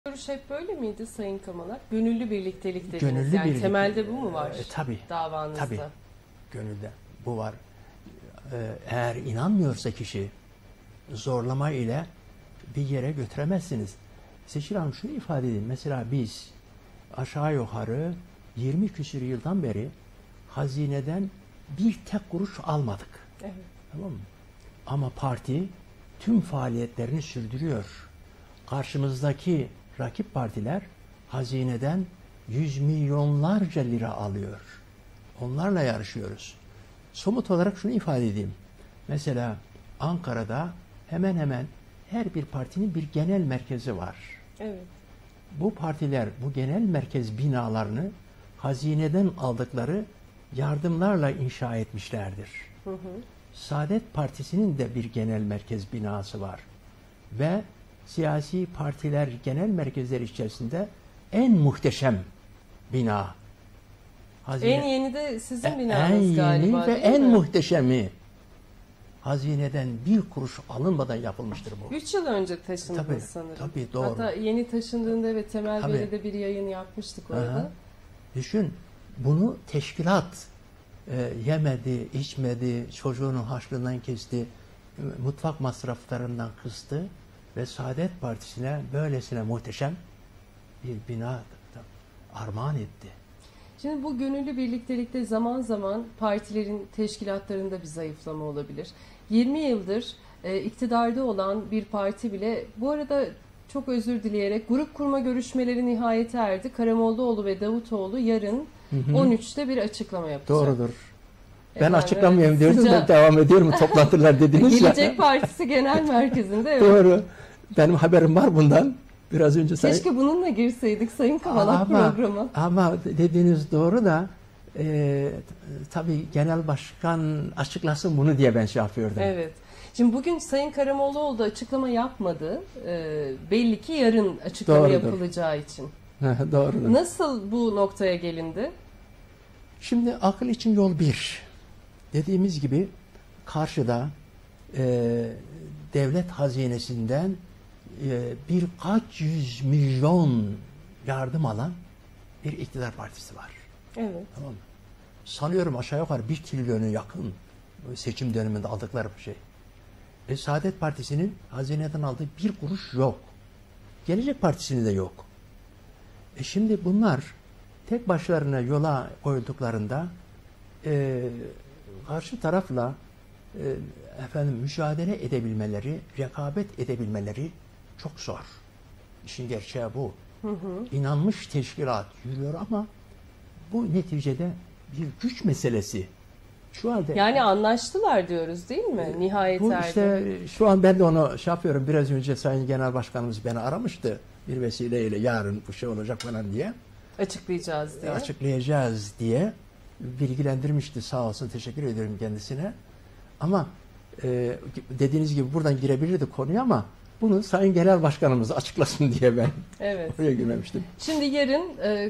Görüş hep böyle miydi Sayın Kamalak? Gönüllü birliktelik dediniz. Gönüllü yani birlikte- temelde bu mu var Tabii. davanızda? Tabii. Gönülde bu var. Eğer inanmıyorsa kişi zorlama ile bir yere götüremezsiniz. Seçil Hanım şunu ifade edeyim. Mesela biz aşağı yukarı 20 küsur yıldan beri hazineden bir tek kuruş almadık. Evet. Tamam mı? Ama parti tüm faaliyetlerini sürdürüyor. Karşımızdaki rakip partiler hazineden yüz milyonlarca lira alıyor. Onlarla yarışıyoruz. Somut olarak şunu ifade edeyim. Mesela Ankara'da hemen hemen her bir partinin bir genel merkezi var. Evet. Bu partiler bu genel merkez binalarını hazineden aldıkları yardımlarla inşa etmişlerdir. Hı hı. Saadet Partisi'nin de bir genel merkez binası var. Ve siyasi partiler genel merkezleri içerisinde en muhteşem bina. En yeni de sizin en binanız yeni galiba ve değil en mi? muhteşemi. Hazineden bir kuruş alınmadan yapılmıştır bu. 3 yıl önce taşındınız Tabii, sanırım. tabii, doğru. Hatta yeni taşındığında ve Temel Tabii. Bey'le de bir yayın yapmıştık orada. Aha. Düşün, bunu teşkilat yemedi, içmedi, çocuğunun harçlığından kesti, mutfak masraflarından kıstı ve Saadet Partisi'ne böylesine muhteşem bir bina armağan etti. Şimdi bu gönüllü birliktelikte zaman zaman partilerin teşkilatlarında bir zayıflama olabilir. 20 yıldır iktidarda olan bir parti bile, bu arada çok özür dileyerek, grup kurma görüşmeleri nihayete erdi. Karamollaoğlu ve Davutoğlu yarın 13'te bir açıklama yapacak. Doğrudur. Ben Efendim, açıklamayayım evet, diyordum, sıcak. ben devam ediyorum. Toplantılar dediniz ya. Gelecek Partisi Genel Merkezi'nde. Evet. Doğru. Benim haberim var bundan. Biraz önce Keşke bununla girseydik Sayın Kamalak programa. Ama dediğiniz doğru da tabii genel başkan açıklasın bunu diye ben şey yapıyordum. Evet. Şimdi bugün Sayın Karamollaoğlu da açıklama yapmadı. Belli ki yarın açıklama Doğrudur. yapılacağı için. Doğru. Nasıl bu noktaya gelindi? Şimdi akıl için yol bir. Dediğimiz gibi karşıda devlet hazinesinden birkaç yüz milyon yardım alan bir iktidar partisi var. Evet. Tamam mı? Sanıyorum aşağı yukarı 1 trilyona yakın seçim döneminde aldıkları bir şey. Saadet Partisi'nin hazineden aldığı bir kuruş yok. Gelecek Partisi'nin de yok. Şimdi bunlar tek başlarına yola koyulduklarında karşı tarafla mücadele edebilmeleri, rekabet edebilmeleri çok zor. İşin gerçeği bu. İnanmış teşkilat yürüyor ama bu neticede bir güç meselesi. Şu halde Yani anlaştılar diyoruz değil mi? Nihayet bu erdi. işte şu an ben de onu şey yapıyorum. Biraz önce Sayın Genel Başkanımız beni aramıştı. Bir vesileyle yarın bu şey olacak falan diye. Açıklayacağız diye. Açıklayacağız diye bilgilendirmişti. Sağ olsun, teşekkür ediyorum kendisine. Ama dediğiniz gibi buradan girebilirdi konuya ama bunu Sayın Genel Başkanımız açıklasın diye ben Evet. oraya girmemiştim. Şimdi yarın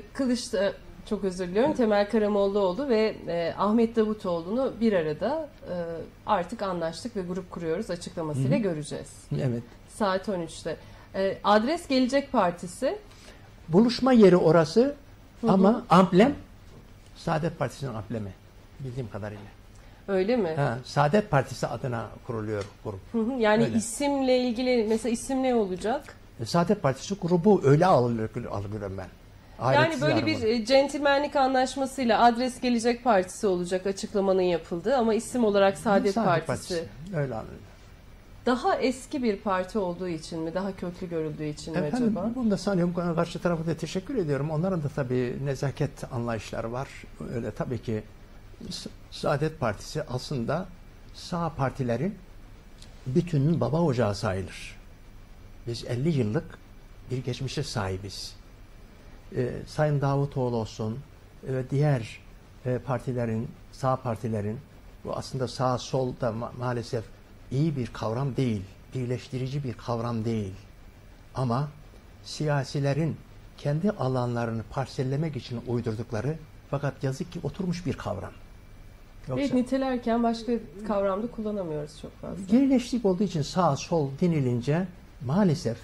çok özür diliyorum, Temel Karamollaoğlu ve Ahmet Davutoğlu'nu bir arada artık anlaştık ve grup kuruyoruz açıklamasıyla göreceğiz. Evet. Saat 13'te. Adres Gelecek Partisi. Buluşma yeri orası ama amblem Saadet Partisi'nin amblemi bildiğim kadarıyla. Öyle mi? Saadet Partisi adına kuruluyor grup. Yani Öyle. isimle ilgili mesela isim ne olacak? Saadet Partisi grubu öyle algılıyorum ben. Yani böyle bir centilmenlik anlaşmasıyla Adres Gelecek Partisi olacak açıklamanın yapıldığı ama isim olarak Saadet Partisi. Öyle anlıyorum. Daha eski bir parti olduğu için mi? Daha köklü görüldüğü için mi acaba? Bunu da sanıyorum karşı tarafa da teşekkür ediyorum. Onların da tabii nezaket anlayışları var. Öyle tabii ki Saadet Partisi aslında sağ partilerin bütünün baba ocağı sayılır. Biz 50 yıllık bir geçmişe sahibiz. Sayın Davutoğlu olsun ve diğer partilerin, sağ partilerin, bu aslında sağ sol da maalesef iyi bir kavram değil, birleştirici bir kavram değil. Ama siyasilerin kendi alanlarını parsellemek için uydurdukları fakat yazık ki oturmuş bir kavram. Yoksa, Evet, nitelerken başka kavramda kullanamıyoruz çok fazla. gerileştik olduğu için sağ sol denilince maalesef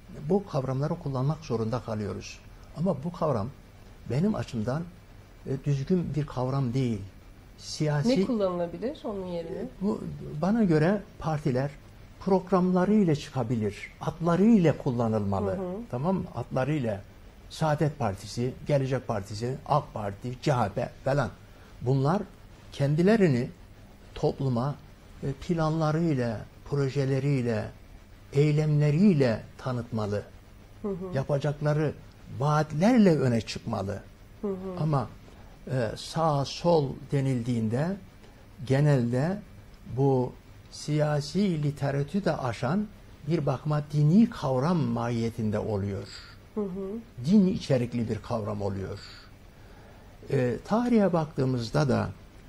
bu kavramları kullanmak zorunda kalıyoruz. Ama bu kavram benim açımdan düzgün bir kavram değil. Siyasi, Ne kullanılabilir onun yerine? bu bana göre partiler programlarıyla çıkabilir. Adlarıyla kullanılmalı. Tamam mı? Adlarıyla. Saadet Partisi, Gelecek Partisi, AK Parti, CHP falan. Bunlar kendilerini topluma planlarıyla, projeleriyle, eylemleriyle tanıtmalı. Yapacakları vaatlerle öne çıkmalı. Ama sağ sol denildiğinde genelde bu siyasi literatürü de aşan bir bakıma dini kavram mahiyetinde oluyor. Din içerikli bir kavram oluyor. Tarihe baktığımızda da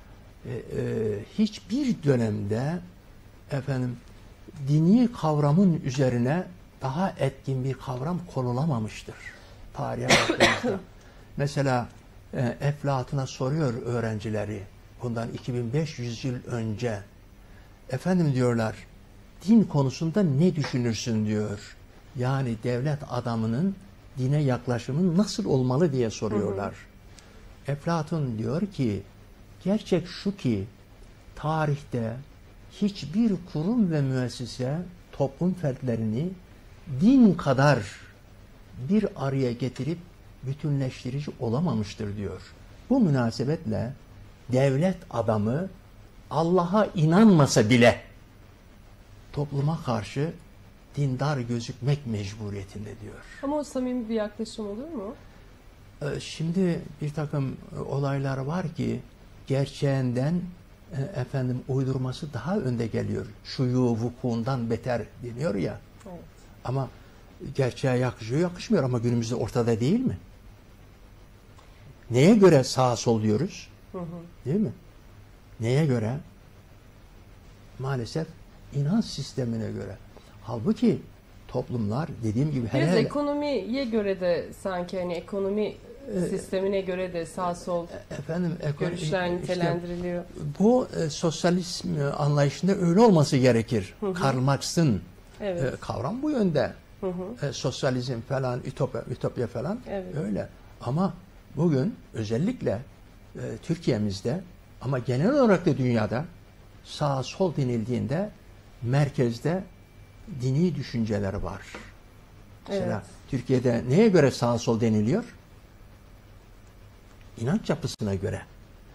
hiçbir dönemde dini kavramın üzerine daha etkin bir kavram konulamamıştır. Tarihe baktığımızda. Mesela Eflatun'a soruyor öğrencileri bundan 2500 yıl önce. Efendim diyorlar, din konusunda ne düşünürsün diyor. Yani devlet adamının dine yaklaşımı nasıl olmalı diye soruyorlar. Eflatun diyor ki, gerçek şu ki tarihte hiçbir kurum ve müessese toplum fertlerini din kadar bir araya getirip bütünleştirici olamamıştır diyor. Bu münasebetle devlet adamı Allah'a inanmasa bile topluma karşı dindar gözükmek mecburiyetinde diyor. Ama o samimi bir yaklaşım olur mu? Şimdi bir takım olaylar var ki gerçeğinden uydurması daha önde geliyor. Şuyu vukuundan beter deniyor ya. Evet. Ama gerçeğe yakışıyor, yakışmıyor ama günümüzde ortada değil mi? Neye göre sağ sol diyoruz? Değil mi? Neye göre? Maalesef inanç sistemine göre. Halbuki toplumlar dediğim gibi Biraz ekonomiye göre de sanki hani ekonomi sistemine göre de sağ sol görüşler nitelendiriliyor. İşte, bu sosyalizm anlayışında öyle olması gerekir. Karl Marx'ın kavram bu yönde. Sosyalizm falan, ütopya falan öyle. Ama bugün özellikle Türkiye'mizde ama genel olarak da dünyada sağ sol denildiğinde merkezde dini düşünceler var. Mesela Türkiye'de neye göre sağ sol deniliyor? İnanç yapısına göre.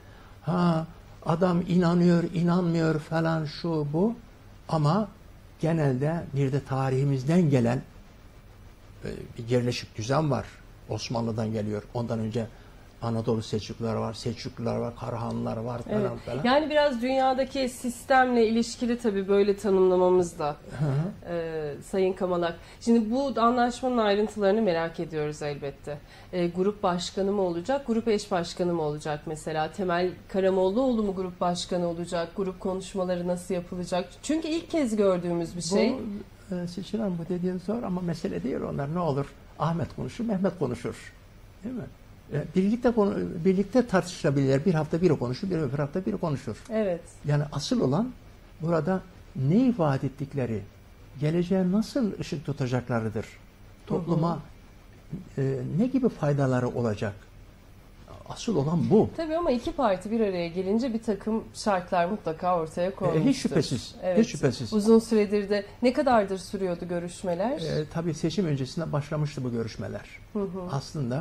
Adam inanıyor, inanmıyor falan şu bu ama genelde bir de tarihimizden gelen bir yerleşik düzen var. Osmanlı'dan geliyor. Ondan önce Anadolu Selçukluları var, Selçuklular var, Karahanlılar var falan falan. Yani biraz dünyadaki sistemle ilişkili tabii böyle tanımlamamız da Sayın Kamalak. Şimdi bu anlaşmanın ayrıntılarını merak ediyoruz elbette. Grup başkanı mı olacak, grup eş başkanı mı olacak mesela? Temel Karamollaoğlu mu grup başkanı olacak? Grup konuşmaları nasıl yapılacak? Çünkü ilk kez gördüğümüz bir şey. Seçil Hanım bu dediğin zor ama mesele değil onlar. Ne olur? Ahmet konuşur, Mehmet konuşur. Değil mi? Birlikte tartışılabilirler. Bir hafta biri konuşur, bir öbür hafta biri konuşur. Evet. Yani asıl olan burada ne ifade ettikleri, geleceğe nasıl ışık tutacaklarıdır. Topluma ne gibi faydaları olacak? Asıl olan bu. Tabii ama iki parti bir araya gelince bir takım şartlar mutlaka ortaya konmuştur. Hiç şüphesiz. Evet. Hiç şüphesiz. Uzun süredir de ne kadardır sürüyordu görüşmeler? Tabii seçim öncesinde başlamıştı bu görüşmeler. Aslında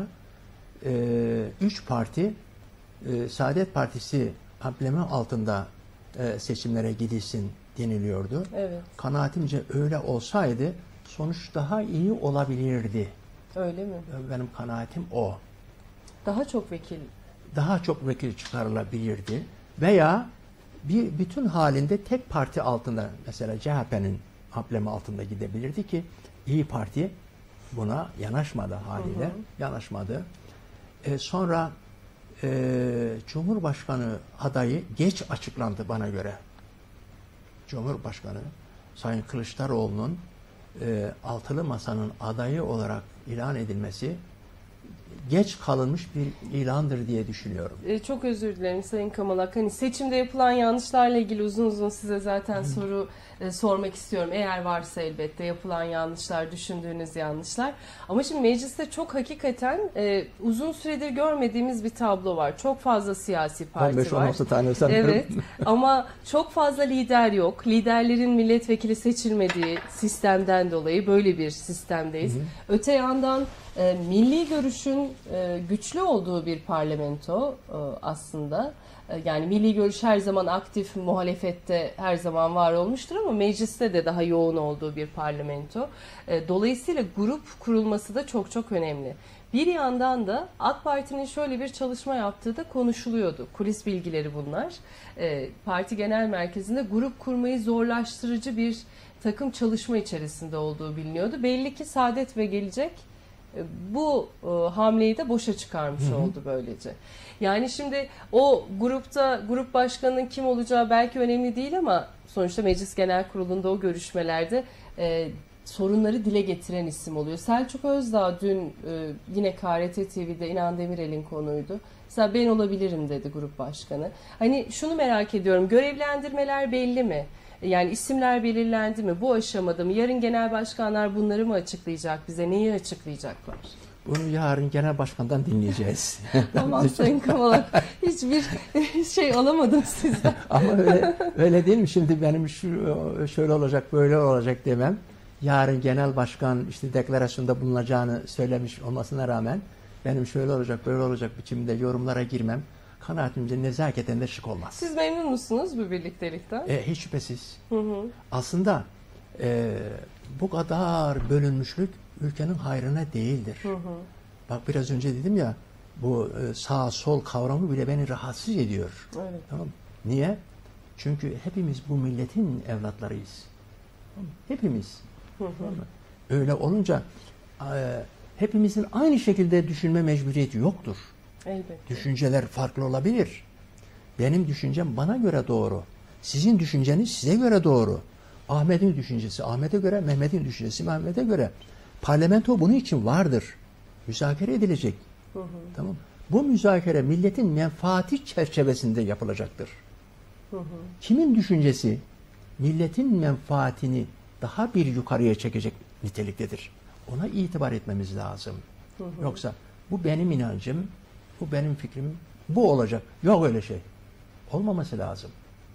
3 parti Saadet Partisi amblemi altında seçimlere gidilsin deniliyordu. Evet. Kanaatimce öyle olsaydı sonuç daha iyi olabilirdi. Öyle mi? Benim kanaatim o. Daha çok vekil çıkarılabilirdi. Veya bir bütün halinde tek parti altında mesela CHP'nin amblemi altında gidebilirdi ki İyi Parti buna yanaşmadı haliyle. Yanaşmadı. Sonra Cumhurbaşkanı adayı geç açıklandı bana göre. Cumhurbaşkanı Sayın Kılıçdaroğlu'nun Altılı Masa'nın adayı olarak ilan edilmesi geç kalınmış bir ilandır diye düşünüyorum. Çok özür dilerim Sayın Kamalak. Hani seçimde yapılan yanlışlarla ilgili uzun uzun size zaten soru sormak istiyorum. Eğer varsa elbette yapılan yanlışlar, düşündüğünüz yanlışlar. Ama şimdi mecliste çok hakikaten uzun süredir görmediğimiz bir tablo var. Çok fazla siyasi parti 15-16 tane sanırım. Evet ama çok fazla lider yok. Liderlerin milletvekili seçilmediği sistemden dolayı böyle bir sistemdeyiz. Öte yandan milli görüşün güçlü olduğu bir parlamento aslında. Yani milli görüş her zaman aktif, muhalefette her zaman var olmuştur ama mecliste de daha yoğun olduğu bir parlamento. Dolayısıyla grup kurulması da çok çok önemli. Bir yandan da AK Parti'nin şöyle bir çalışma yaptığı da konuşuluyordu. Kulis bilgileri bunlar. Parti Genel Merkezi'nde grup kurmayı zorlaştırıcı bir takım çalışma içerisinde olduğu biliniyordu. Belli ki Saadet ve Gelecek bu hamleyi de boşa çıkarmış oldu böylece. Yani şimdi o grupta grup başkanının kim olacağı belki önemli değil ama sonuçta Meclis Genel Kurulu'nda o görüşmelerde sorunları dile getiren isim oluyor. Selçuk Özdağ dün yine KRT TV'de İnan Demirel'in konuydu. Mesela ben olabilirim dedi grup başkanı. Hani şunu merak ediyorum, görevlendirmeler belli mi? Yani isimler belirlendi mi? Bu aşamada mı? Yarın genel başkanlar bunları mı açıklayacak bize? Neyi açıklayacaklar? Bunu yarın genel başkandan dinleyeceğiz. Tamam Sayın Kamalak. Hiçbir şey alamadım sizden. Ama öyle değil mi? Şimdi benim şöyle olacak, böyle olacak demem. Yarın genel başkan işte deklarasyonda bulunacağını söylemiş olmasına rağmen benim şöyle olacak, böyle olacak biçimde yorumlara girmem kanaatimce nezaketen de şık olmaz. Siz memnun musunuz bu birliktelikten? Hiç şüphesiz. Aslında bu kadar bölünmüşlük ülkenin hayrına değildir. Bak biraz önce dedim ya, bu sağ sol kavramı bile beni rahatsız ediyor. Evet. Tamam. Niye? Çünkü hepimiz bu milletin evlatlarıyız. Tamam. Hepimiz. Tamam. Öyle olunca hepimizin aynı şekilde düşünme mecburiyeti yoktur. Elbette. Düşünceler farklı olabilir. Benim düşüncem bana göre doğru. Sizin düşünceniz size göre doğru. Ahmet'in düşüncesi Ahmet'e göre, Mehmet'in düşüncesi Mehmet'e göre. Parlamento bunun için vardır. Müzakere edilecek. Tamam. Bu müzakere milletin menfaati çerçevesinde yapılacaktır. Kimin düşüncesi milletin menfaatini daha bir yukarıya çekecek niteliktedir. Ona itibar etmemiz lazım. Yoksa bu benim inancım, bu benim fikrim, bu olacak. Yok öyle şey. Olmaması lazım.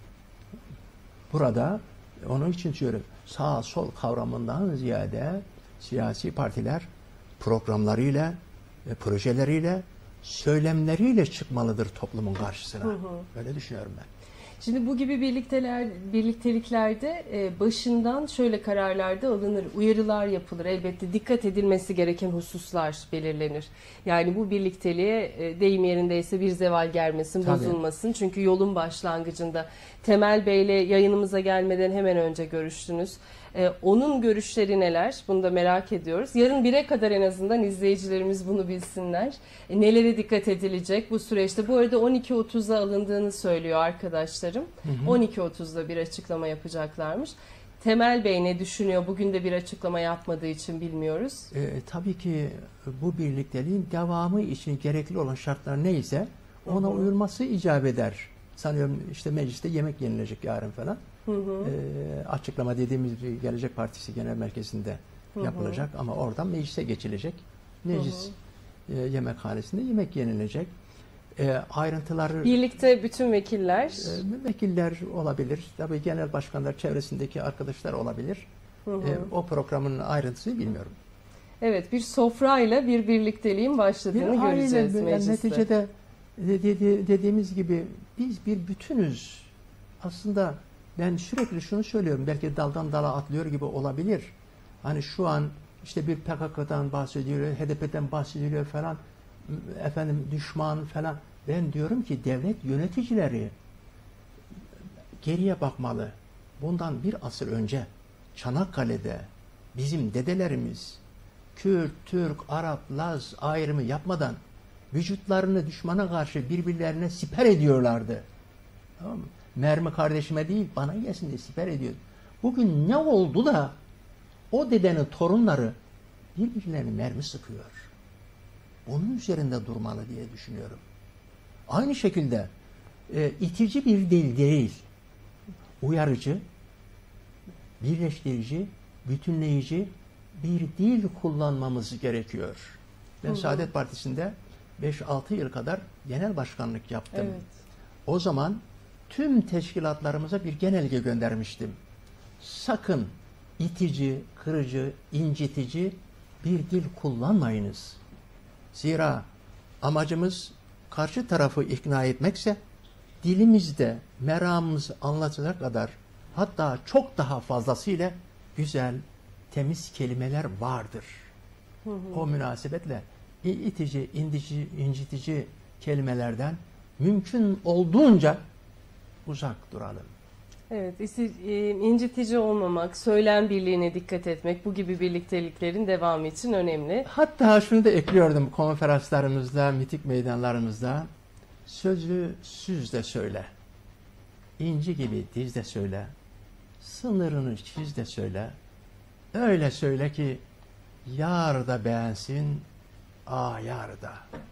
Burada onun için diyorum, sağ sol kavramından ziyade siyasi partiler programlarıyla, projeleriyle, söylemleriyle çıkmalıdır toplumun karşısına. Öyle düşünüyorum ben. Şimdi bu gibi birlikteliklerde başından şöyle kararlar da alınır, uyarılar yapılır. Elbette dikkat edilmesi gereken hususlar belirlenir. Yani bu birlikteliğe deyim yerindeyse bir zeval gelmesin, Tabii. bozulmasın. Çünkü yolun başlangıcında Temel Bey'le yayınımıza gelmeden hemen önce görüştünüz. Onun görüşleri neler? Bunu da merak ediyoruz. Yarın 1'e kadar en azından izleyicilerimiz bunu bilsinler. Nelere dikkat edilecek bu süreçte? Bu arada 12.30'da alındığını söylüyor arkadaşlarım. 12.30'da bir açıklama yapacaklarmış. Temel Bey ne düşünüyor? Bugün de bir açıklama yapmadığı için bilmiyoruz. Tabii ki bu birlikteliğin devamı için gerekli olan şartlar neyse ona uyulması icap eder. Sanıyorum işte mecliste yemek yenilecek yarın falan. Açıklama dediğimiz bir Gelecek Partisi Genel Merkezi'nde yapılacak ama oradan meclise geçilecek. Meclis yemekhanesinde yemek yenilecek. Ayrıntıları birlikte bütün vekiller olabilir. Tabii genel başkanlar çevresindeki arkadaşlar olabilir. O programın ayrıntısını bilmiyorum. Evet, bir sofrayla bir birlikteliğin başladığını göreceğiz mecliste. Neticede dediğimiz gibi biz bir bütünüz. Aslında ben sürekli şunu söylüyorum. Belki daldan dala atlıyor gibi olabilir. Hani şu an işte bir PKK'dan bahsediliyor, HDP'den bahsediliyor falan. Efendim düşman falan. Ben diyorum ki devlet yöneticileri geriye bakmalı. Bundan bir asır önce Çanakkale'de bizim dedelerimiz Kürt, Türk, Arap, Laz ayrımı yapmadan vücutlarını düşmana karşı birbirlerine siper ediyorlardı. Tamam mı? Mermi kardeşime değil bana gelsin diye siper ediyordu. Bugün ne oldu da o dedenin torunları birbirlerine mermi sıkıyor? bunun üzerinde durmalı diye düşünüyorum. Aynı şekilde itici bir dil değil, uyarıcı, birleştirici, bütünleyici bir dil kullanmamız gerekiyor. Ben Saadet Partisi'nde 5-6 yıl kadar genel başkanlık yaptım. Evet. O zaman tüm teşkilatlarımıza bir genelge göndermiştim. Sakın itici, kırıcı, incitici bir dil kullanmayınız. Zira amacımız karşı tarafı ikna etmekse dilimizde meramımız anlatacak kadar, hatta çok daha fazlasıyla güzel, temiz kelimeler vardır. O münasebetle itici, incitici kelimelerden mümkün olduğunca uzak duralım. Evet, incitici olmamak, söylem birliğine dikkat etmek, bu gibi birlikteliklerin devamı için önemli. Hatta şunu da ekliyordum konferanslarımızda, miting meydanlarımızda. Sözü süz de söyle, inci gibi diz de söyle, sınırını çiz de söyle. Öyle söyle ki yar da beğensin, ayar da.